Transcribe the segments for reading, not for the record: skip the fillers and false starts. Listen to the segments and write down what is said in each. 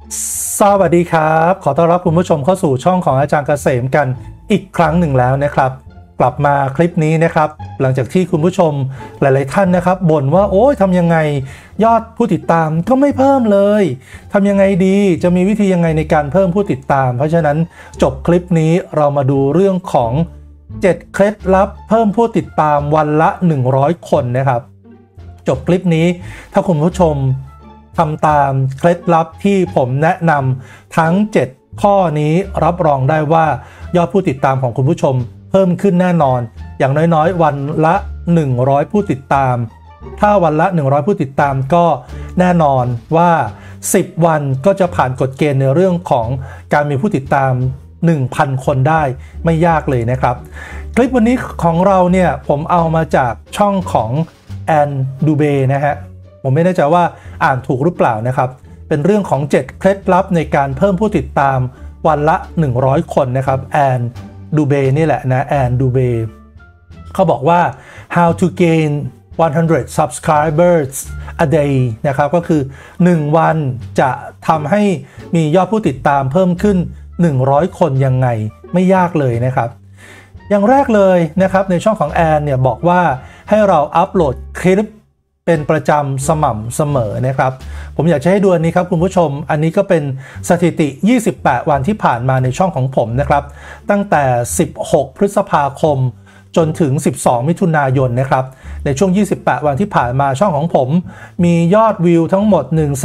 สวัสดีครับขอต้อนรับคุณผู้ชมเข้าสู่ช่องของอาจารย์เกษมกันอีกครั้งหนึ่งแล้วนะครับกลับมาคลิปนี้นะครับหลังจากที่คุณผู้ชมหลายๆท่านนะครับบ่นว่าโอ้ยทำยังไงยอดผู้ติดตามก็ไม่เพิ่มเลยทำยังไงดีจะมีวิธียังไงในการเพิ่มผู้ติดตามเพราะฉะนั้นจบคลิปนี้เรามาดูเรื่องของ7เคล็ดลับเพิ่มผู้ติดตามวันละ100คนนะครับจบคลิปนี้ถ้าคุณผู้ชมทำตามเคล็ดลับที่ผมแนะนำทั้ง7ข้อนี้รับรองได้ว่ายอดผู้ติดตามของคุณผู้ชมเพิ่มขึ้นแน่นอนอย่างน้อยๆวันละ100ผู้ติดตามถ้าวันละ100ผู้ติดตามก็แน่นอนว่า10วันก็จะผ่านกฎเกณฑ์ในเรื่องของการมีผู้ติดตาม 1,000 คนได้ไม่ยากเลยนะครับคลิปวันนี้ของเราเนี่ยผมเอามาจากช่องของแอนดูเบนะฮะผมไม่แน่ใจว่าอ่านถูกหรือเปล่านะครับเป็นเรื่องของ7เคล็ดลับในการเพิ่มผู้ติดตามวันละ100คนนะครับแอนดูเบนี่แหละนะแอนดูเบเขาบอกว่า how to gain 100 subscribers a day นะครับก็คือ1วันจะทำให้มียอดผู้ติดตามเพิ่มขึ้น100คนยังไงไม่ยากเลยนะครับอย่างแรกเลยนะครับในช่องของแอนเนี่ยบอกว่าให้เราอัปโหลดคลิปเป็นประจำสม่ำเสมอนะครับผมอยากจะให้ดูอันนี้ครับคุณผู้ชมอันนี้ก็เป็นสถิติ28วันที่ผ่านมาในช่องของผมนะครับตั้งแต่16พฤษภาคมจนถึง12มิถุนายนนะครับในช่วง28วันที่ผ่านมาช่องของผมมียอดวิวทั้งหมด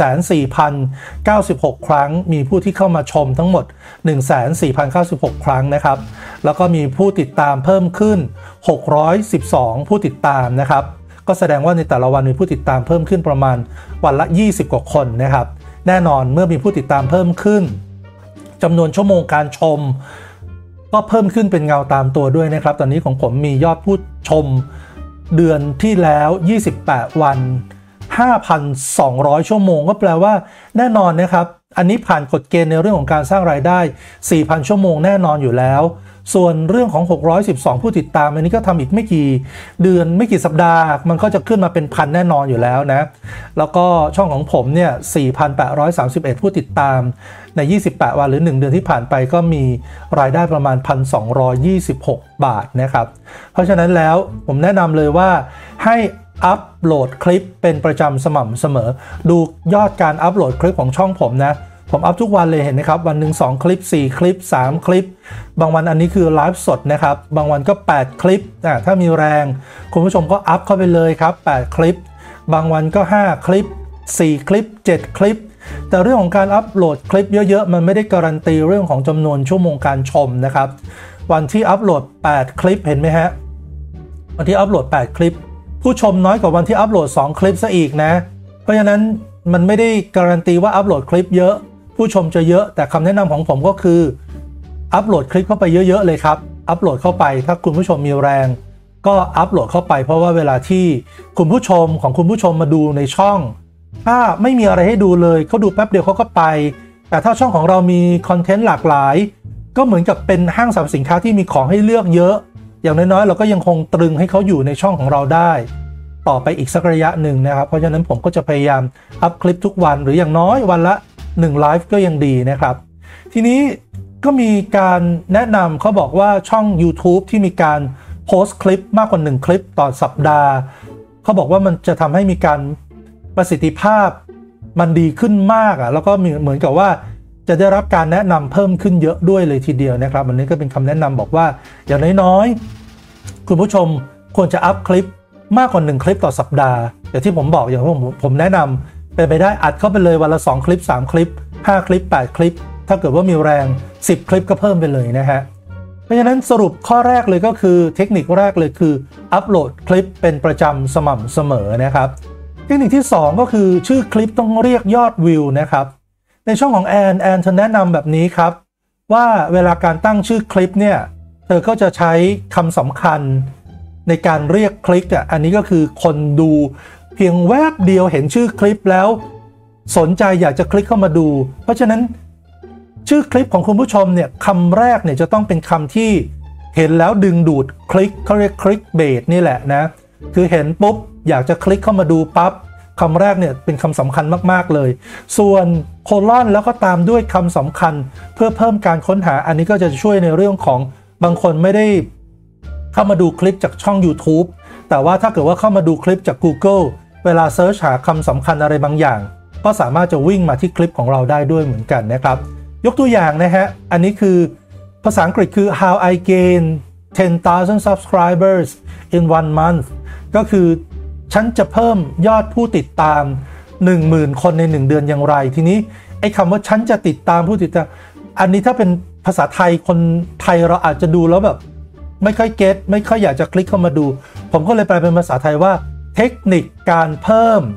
14,096 ครั้งมีผู้ที่เข้ามาชมทั้งหมด 14,096 ครั้งนะครับแล้วก็มีผู้ติดตามเพิ่มขึ้น612ผู้ติดตามนะครับก็แสดงว่าในแต่ละวันมีผู้ติดตามเพิ่มขึ้นประมาณวันละ20กว่าคนนะครับแน่นอนเมื่อมีผู้ติดตามเพิ่มขึ้นจำนวนชั่วโมงการชมก็เพิ่มขึ้นเป็นเงาตามตัวด้วยนะครับตอนนี้ของผมมียอดผู้ชมเดือนที่แล้ว28วัน 5,200 ชั่วโมงก็แปลว่าแน่นอนนะครับอันนี้ผ่านกฎเกณฑ์ในเรื่องของการสร้างรายได้ 4,000 ชั่วโมงแน่นอนอยู่แล้วส่วนเรื่องของ612ผู้ติดตามอันนี้ก็ทำอีกไม่กี่เดือนไม่กี่สัปดาห์มันก็จะขึ้นมาเป็นพันแน่นอนอยู่แล้วนะแล้วก็ช่องของผมเนี่ย 4,831 ผู้ติดตามใน28วันหรือ1เดือนที่ผ่านไปก็มีรายได้ประมาณ 1,226 บาทนะครับเพราะฉะนั้นแล้วผมแนะนำเลยว่าให้อัปโหลดคลิปเป็นประจำสม่ำเสมอดูยอดการอัปโหลดคลิปของช่องผมนะผมอัพทุกวันเลยเห็นไหมครับวันหนึ่ง2คลิป4คลิป3คลิปบางวันอันนี้คือไลฟ์สดนะครับบางวันก็8คลิปถ้ามีแรงคุณผู้ชมก็อัพเข้าไปเลยครับ8คลิปบางวันก็5คลิป4คลิป7คลิปแต่เรื่องของการอัพโหลดคลิปเยอะๆมันไม่ได้การันตีเรื่องของจำนวนชั่วโมงการชมนะครับวันที่อัพโหลด8คลิปเห็นไหมฮะวันที่อัพโหลด8คลิปผู้ชมน้อยกว่าวันที่อัพโหลด2คลิปซะอีกนะเพราะฉะนั้นมันไม่ได้การันตีว่าอัพโหลดคลิปเยอะผู้ชมจะเยอะแต่คำแนะนำของผมก็คืออัปโหลดคลิปเข้าไปเยอะๆเลยครับอัปโหลดเข้าไปถ้าคุณผู้ชมมีแรงก็อัปโหลดเข้าไปเพราะว่าเวลาที่คุณผู้ชมของคุณผู้ชมมาดูในช่องถ้าไม่มีอะไรให้ดูเลยเขาดูแป๊บเดียวเขาก็ไปแต่ถ้าช่องของเรามีคอนเทนต์หลากหลายก็เหมือนกับเป็นห้างสรรพสินค้าที่มีของให้เลือกเยอะอย่างน้อยๆเราก็ยังคงตรึงให้เขาอยู่ในช่องของเราได้ต่อไปอีกสักระยะหนึ่งนะครับเพราะฉะนั้นผมก็จะพยายามอัพคลิปทุกวันหรืออย่างน้อยวันละ1ไลฟ์ก็ยังดีนะครับทีนี้ก็มีการแนะนำเขาบอกว่าช่อง YouTube ที่มีการโพสต์คลิปมากกว่า1คลิปต่อสัปดาห์เขาบอกว่ามันจะทำให้มีการประสิทธิภาพมันดีขึ้นมากแล้วก็เหมือนกับว่าจะได้รับการแนะนำเพิ่มขึ้นเยอะด้วยเลยทีเดียวนะครับอันนี้ก็เป็นคำแนะนำบอกว่าอย่างน้อยๆคุณผู้ชมควรจะอัพคลิปมากกว่า1คลิปต่อสัปดาห์อย่างที่ผมบอกอย่างที่ผมแนะนำเป็นไปได้อัดเข้าไปเลยวันละ2คลิป3คลิป5คลิป8คลิปถ้าเกิดว่ามีแรง10คลิปก็เพิ่มไปเลยนะฮะเพราะฉะนั้นสรุปข้อแรกเลยก็คือเทคนิคแรกเลยคืออัปโหลดคลิปเป็นประจำสม่ำเสมอนะครับเทคนิคที่2ก็คือชื่อคลิปต้องเรียกยอดวิวนะครับในช่องของแอนเธอแนะนำแบบนี้ครับว่าเวลาการตั้งชื่อคลิปเนี่ยเธอก็จะใช้คำสำคัญในการเรียกคลิกอันนี้ก็คือคนดูเพียงแวบเดียวเห็นชื่อคลิปแล้วสนใจอยากจะคลิกเข้ามาดูเพราะฉะนั้นชื่อคลิปของคุณผู้ชมเนี่ยคำแรกเนี่ยจะต้องเป็นคำที่เห็นแล้วดึงดูดคลิกเขาเรียกคลิกเบสนี่แหละนะคือเห็นปุ๊บอยากจะคลิกเข้ามาดูปั๊บคำแรกเนี่ยเป็นคำสำคัญมากๆเลยส่วนโคลอนแล้วก็ตามด้วยคำสำคัญเพื่อเพิ่มการค้นหาอันนี้ก็จะช่วยในเรื่องของบางคนไม่ได้เข้ามาดูคลิปจากช่อง YouTube แต่ว่าถ้าเกิดว่าเข้ามาดูคลิปจาก Google เวลาเซิร์ชหาคำสำคัญอะไรบางอย่างก็สามารถจะวิ่งมาที่คลิปของเราได้ด้วยเหมือนกันนะครับยกตัวอย่างนะฮะอันนี้คือภาษาอังกฤษคือ how I gain 10,000 subscribers in 1 month ก็คือฉันจะเพิ่มยอดผู้ติดตาม 10,000 คนใน1เดือนอย่างไรทีนี้ไอ้คำว่าฉันจะติดตามผู้ติดตามอันนี้ถ้าเป็นภาษาไทยคนไทยเราอาจจะดูแล้วแบบไม่ค่อยเก็ตไม่ค่อยอยากจะคลิกเข้ามาดูผมก็เลยแปลเป็นภาษาไทยว่าเทคนิคการเพิ่ม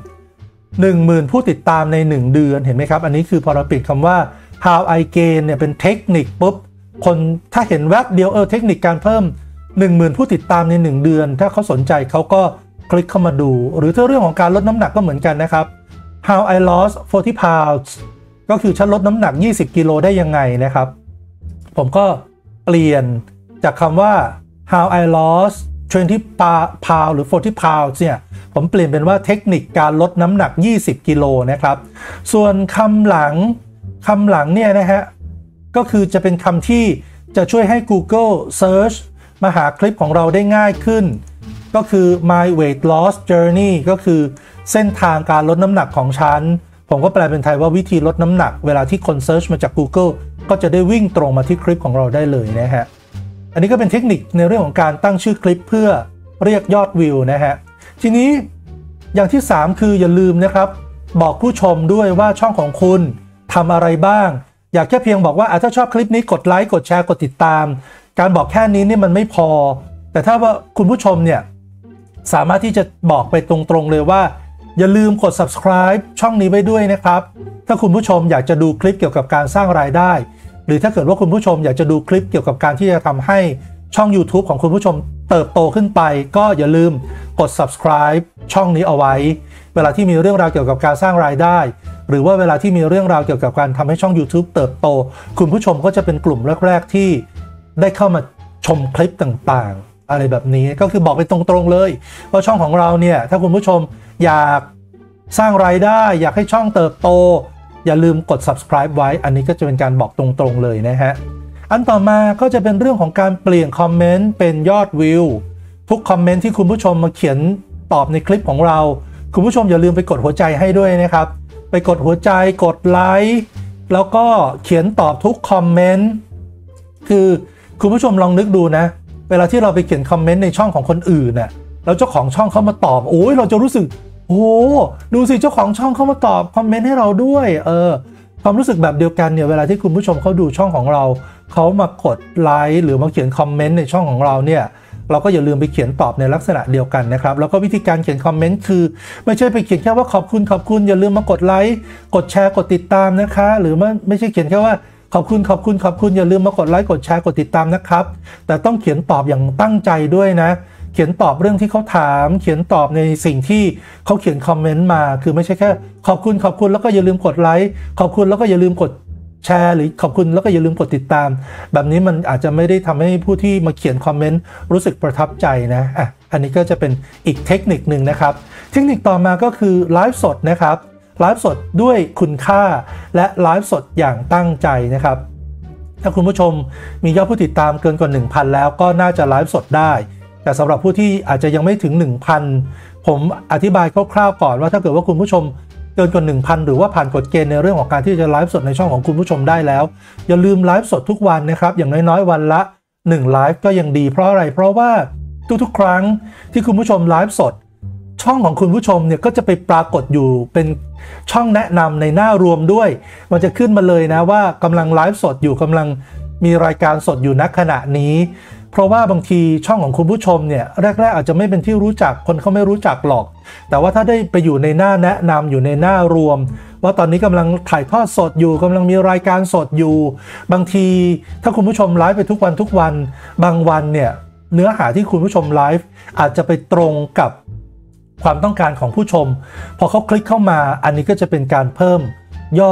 10,000 ผู้ติดตามใน1เดือนเห็นไหมครับอันนี้คือพอเราปิดคำว่า how I gain เนี่ยเป็นเทคนิคปุ๊บคนถ้าเห็นแวบเดียวเทคนิคการเพิ่ม 10,000 ผู้ติดตามใน1เดือนถ้าเขาสนใจเขาก็คลิกเข้ามาดูหรือถ้าเรื่องของการลดน้ำหนักก็เหมือนกันนะครับ how I lost 40 pounds ก็คือฉันลดน้ำหนัก20 กิโลได้ยังไงนะครับผมก็เปลี่ยนจากคำว่า how I lost 20 pounds หรือ 40 pounds เนี่ยผมเปลี่ยนเป็นว่าเทคนิคการลดน้ำหนัก20 กิโลนะครับส่วนคำหลังเนี่ยนะฮะก็คือจะเป็นคำที่จะช่วยให้ Google Search มาหาคลิปของเราได้ง่ายขึ้นก็คือ my weight loss journey ก็คือเส้นทางการลดน้ำหนักของฉันผมก็แปลเป็นไทยว่าวิธีลดน้ำหนักเวลาที่คนเซิร์ชมาจาก Google ก็จะได้วิ่งตรงมาที่คลิปของเราได้เลยนะฮะอันนี้ก็เป็นเทคนิคในเรื่องของการตั้งชื่อคลิปเพื่อเรียกยอดวิวนะฮะทีนี้อย่างที่3คืออย่าลืมนะครับบอกผู้ชมด้วยว่าช่องของคุณทำอะไรบ้างอยากแค่เพียงบอกว่าถ้าชอบคลิปนี้กดไลค์กดแชร์กดติดตามการบอกแค่นี้นี่มันไม่พอแต่ถ้าว่าคุณผู้ชมเนี่ยสามารถที่จะบอกไปตรงๆเลยว่าอย่าลืมกด subscribe ช่องนี้ไว้ด้วยนะครับถ้าคุณผู้ชมอยากจะดูคลิปเกี่ยวกับการสร้างรายได้หรือถ้าเกิดว่าคุณผู้ชมอยากจะดูคลิปเกี่ยวกับการที่จะทำให้ช่อง YouTube ของคุณผู้ชมเติบโตขึ้นไปก็อย่าลืมกด subscribe ช่องนี้เอาไว้เวลาที่มีเรื่องราวเกี่ยวกับการสร้างรายได้หรือว่าเวลาที่มีเรื่องราวเกี่ยวกับการทำให้ช่อง YouTube เติบโตคุณผู้ชมก็จะเป็นกลุ่มแรกๆที่ได้เข้ามาชมคลิปต่างๆอะไรแบบนี้ก็คือบอกไปตรงๆเลยว่าช่องของเราเนี่ยถ้าคุณผู้ชมอยากสร้างรายได้อยากให้ช่องเติบโตอย่าลืมกด subscribe ไว้อันนี้ก็จะเป็นการบอกตรงๆเลยนะฮะอันต่อมาก็จะเป็นเรื่องของการเปลี่ยนคอมเมนต์เป็นยอดวิวทุกคอมเมนต์ที่คุณผู้ชมมาเขียนตอบในคลิปของเราคุณผู้ชมอย่าลืมไปกดหัวใจให้ด้วยนะครับไปกดหัวใจกดไลค์แล้วก็เขียนตอบทุกคอมเมนต์คือคุณผู้ชมลองนึกดูนะเวลาที่เราไปเขียนคอมเมนต์ในช่องของคนอื่นน่ะแล้วเจ้าของช่องเขามาตอบโอ้ยเราจะรู้สึกโอ้ดูสิเจ้าของช่องเขามาตอบคอมเมนต์ให้เราด้วยความรู้สึกแบบเดียวกันเนี่ยเวลาที่คุณผู้ชมเขาดูช่องของเราเขามากดไลค์หรือมาเขียนคอมเมนต์ในช่องของเราเนี่ยเราก็อย่าลืมไปเขียนตอบในลักษณะเดียวกันนะครับแล้วก็วิธีการเขียนคอมเมนต์คือไม่ใช่ไปเขียนแค่ว่าขอบคุณอย่าลืมมากดไลค์กดแชร์กดติดตามนะคะหรือไม่ใช่เขียนแค่ว่าขอบคุณอย่าลืมมากดไลค์กดแชร์กดติดตามนะครับแต่ต้องเขียนตอบอย่างตั้งใจด้วยนะเขียนตอบเรื่องที่เขาถามเขียนตอบในสิ่งที่เขาเขียนคอมเมนต์มาคือไม่ใช่แค่ขอบคุณแล้วก็อย่าลืมกดไลค์ขอบคุณแล้วก็อย่าลืมกดแชร์หรือขอบคุณแล้วก็อย่าลืมกดติดตามแบบนี้มันอาจจะไม่ได้ทำให้ผู้ที่มาเขียนคอมเมนต์รู้สึกประทับใจนะอันนี้ก็จะเป็นอีกเทคนิคหนึ่งนะครับเทคนิคต่อมาก็คือไลฟ์สดนะครับไลฟ์สดด้วยคุณค่าและไลฟ์สดอย่างตั้งใจนะครับถ้าคุณผู้ชมมียอดผู้ติดตามเกินกว่า 1,000 แล้วก็น่าจะไลฟ์สดได้แต่สำหรับผู้ที่อาจจะยังไม่ถึง 1,000 ผมอธิบายคร่าวๆก่อนว่าถ้าเกิดว่าคุณผู้ชมเกินกว่า 1,000 หรือว่าผ่านกฎเกณฑ์ในเรื่องของการที่จะไลฟ์สดในช่องของคุณผู้ชมได้แล้วอย่าลืมไลฟ์สดทุกวันนะครับอย่างน้อยๆวันละ1ไลฟ์ก็ยังดีเพราะอะไรเพราะว่าทุกๆครั้งที่คุณผู้ชมไลฟ์สดช่องของคุณผู้ชมเนี่ยก็จะไปปรากฏอยู่เป็นช่องแนะนำในหน้ารวมด้วยมันจะขึ้นมาเลยนะว่ากำลังไลฟ์สดอยู่กำลังมีรายการสดอยู่ณขณะนี้เพราะว่าบางทีช่องของคุณผู้ชมเนี่ยแรกๆอาจจะไม่เป็นที่รู้จักคนเขาไม่รู้จักหรอกแต่ว่าถ้าได้ไปอยู่ในหน้าแนะนำอยู่ในหน้ารวมว่าตอนนี้กำลังถ่ายทอดสดอยู่กำลังมีรายการสดอยู่บางทีถ้าคุณผู้ชมไลฟ์ไปทุกวันบางวันเนี่ยเนื้อหาที่คุณผู้ชมไลฟ์อาจจะไปตรงกับความต้องการของผู้ชมพอเขาคลิกเข้ามาอันนี้ก็จะเป็นการเพิ่มยอด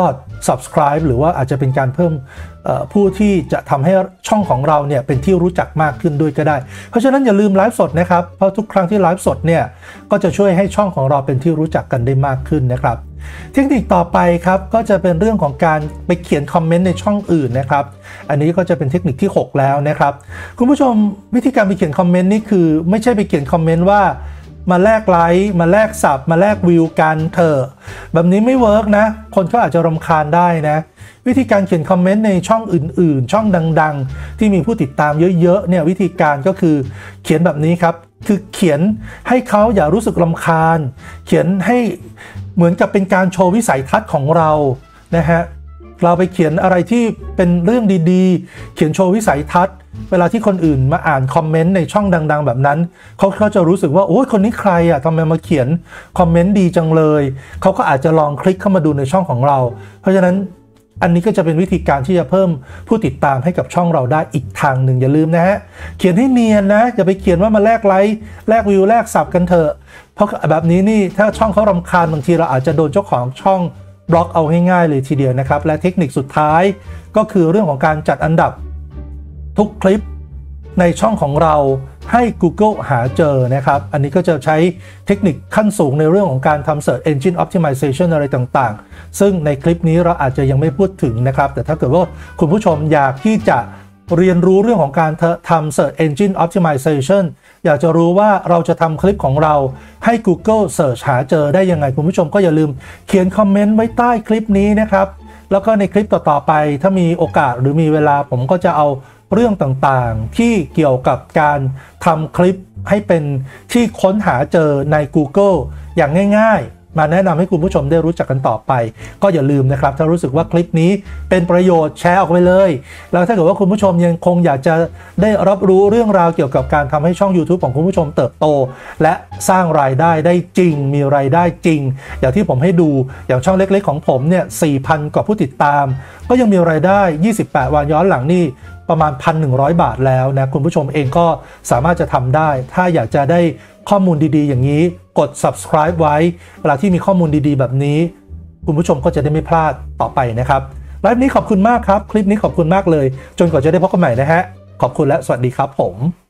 subscribe หรือว่าอาจจะเป็นการเพิ่มผู้ที่จะทำให้ช่องของเราเนี่ยเป็นที่รู้จักมากขึ้นด้วยก็ได้เพราะฉะนั้นอย่าลืมไลฟ์สดนะครับเพราะทุกครั้งที่ไลฟ์สดเนี่ยก็จะช่วยให้ช่องของเราเป็นที่รู้จักกันได้มากขึ้นนะครับเทคนิคต่อไปครับก็จะเป็นเรื่องของการไปเขียนคอมเมนต์ในช่องอื่นนะครับอันนี้ก็จะเป็นเทคนิคที่6แล้วนะครับคุณผู้ชมวิธีการไปเขียนคอมเมนต์นี่คือไม่ใช่ไปเขียนคอมเมนต์ว่ามาแลกไลค์มาแลกสับมาแลกวิวกันเถอะแบบนี้ไม่เวิร์กนะคนก็อาจจะรำคาญได้นะวิธีการเขียนคอมเมนต์ในช่องอื่นๆช่องดังๆที่มีผู้ติดตามเยอะๆเนี่ยวิธีการก็คือเขียนแบบนี้ครับคือเขียนให้เขาอย่ารู้สึกรำคาญเขียนให้เหมือนกับเป็นการโชว์วิสัยทัศน์ของเรานะฮะเราไปเขียนอะไรที่เป็นเรื่องดีๆเขียนโชว์วิสัยทัศน์เวลาที่คนอื่นมาอ่านคอมเมนต์ในช่องดังๆแบบนั้นเขาจะรู้สึกว่าโอ้ยคนนี้ใครอ่ะทำไมมาเขียนคอมเมนต์ดีจังเลยเขาก็อาจจะลองคลิกเข้ามาดูในช่องของเราเพราะฉะนั้นอันนี้ก็จะเป็นวิธีการที่จะเพิ่มผู้ติดตามให้กับช่องเราได้อีกทางหนึ่งอย่าลืมนะฮะเขียนให้เนียนนะอย่าไปเขียนว่ามาแลกไลค์แลกวิวแลกสับกันเถอะเพราะแบบนี้นี่ถ้าช่องเขารำคาญบางทีเราอาจจะโดนเจ้าของช่องบล็อกเอาง่ายๆเลยทีเดียวนะครับและเทคนิคสุดท้ายก็คือเรื่องของการจัดอันดับทุกคลิปในช่องของเราให้ Google หาเจอนะครับอันนี้ก็จะใช้เทคนิคขั้นสูงในเรื่องของการทำ Search Engine Optimization อะไรต่างๆซึ่งในคลิปนี้เราอาจจะยังไม่พูดถึงนะครับแต่ถ้าเกิดว่าคุณผู้ชมอยากที่จะเรียนรู้เรื่องของการทำ Search Engine Optimization อยากจะรู้ว่าเราจะทำคลิปของเราให้ Google Search หาเจอได้ยังไงคุณผู้ชมก็อย่าลืมเขียนคอมเมนต์ไว้ใต้คลิปนี้นะครับแล้วก็ในคลิปต่อๆไปถ้ามีโอกาสหรือมีเวลาผมก็จะเอาเรื่องต่างๆที่เกี่ยวกับการทำคลิปให้เป็นที่ค้นหาเจอใน Google อย่างง่ายๆมาแนะนำให้คุณผู้ชมได้รู้จักกันต่อไปก็อย่าลืมนะครับถ้ารู้สึกว่าคลิปนี้เป็นประโยชน์แชร์ออกไปเลยแล้วถ้าเกิดว่าคุณผู้ชมยังคงอยากจะได้รับรู้เรื่องราวเกี่ยวกับการทำให้ช่อง YouTube ของคุณผู้ชมเติบโตและสร้างรายได้ได้จริงมีรายได้จริงอย่างที่ผมให้ดูอย่างช่องเล็กๆของผมเนี่ย 4,000 กว่าผู้ติดตามก็ยังมีรายได้28วันย้อนหลังนี่ประมาณ 1,100 บาทแล้วนะคุณผู้ชมเองก็สามารถจะทำได้ถ้าอยากจะได้ข้อมูลดีๆอย่างนี้กด subscribe ไว้เวลาที่มีข้อมูลดีๆแบบนี้คุณผู้ชมก็จะได้ไม่พลาดต่อไปนะครับไลฟ์นี้ขอบคุณมากครับคลิปนี้ขอบคุณมากเลยจนกว่าจะได้พบกันใหม่นะฮะขอบคุณและสวัสดีครับผม